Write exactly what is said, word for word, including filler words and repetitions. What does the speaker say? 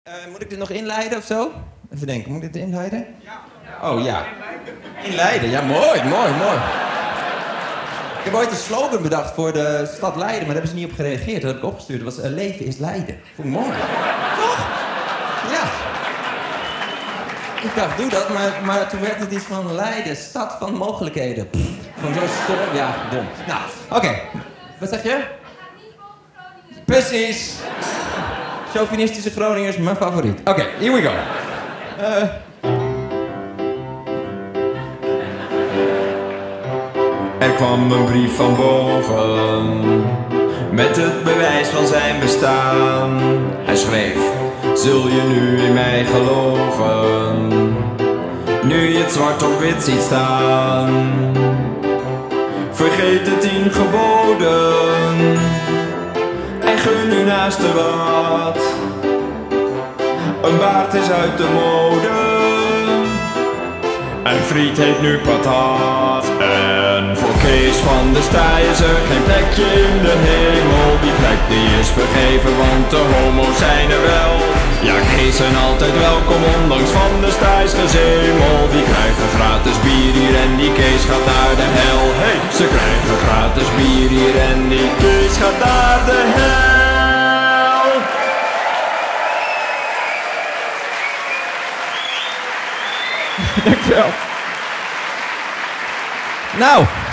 Uh, moet ik dit nog inleiden of zo? Even denken, moet ik dit inleiden? Ja. Oh ja. Inleiden, ja mooi, mooi, mooi. Ik heb ooit een slogan bedacht voor de stad Leiden, maar daar hebben ze niet op gereageerd. Dat heb ik opgestuurd. Dat was uh, leven is Leiden. Vond ik mooi. Toch? Ja. Ik dacht, doe dat, maar, maar toen werd het iets van Leiden, stad van mogelijkheden. Pff, van zo stom. Ja, dom. Nou, oké. Okay. Wat zeg je? Precies. Chauvinistische Groningers, mijn favoriet. Oké, okay, here we go. Uh... Er kwam een brief van boven, met het bewijs van zijn bestaan. Hij schreef, zul je nu in mij geloven, nu je het zwart op wit ziet staan. Vergeet de tien geboden en gun uw naaste wat. Een baard is uit de mode, en friet heet nu patat. En voor Kees van der Staaij is er geen plekje in de hemel. Die plek die is vergeven, want de homo's zijn er wel. Ja, Kees zijn altijd welkom, ondanks van der Staaijs gezemel. Die krijgen gratis bier hier en die Kees gaat naar de hel. Hey, ze krijgen gratis bier hier en die Kees gaat naar de hel. Dankjewel. Nou.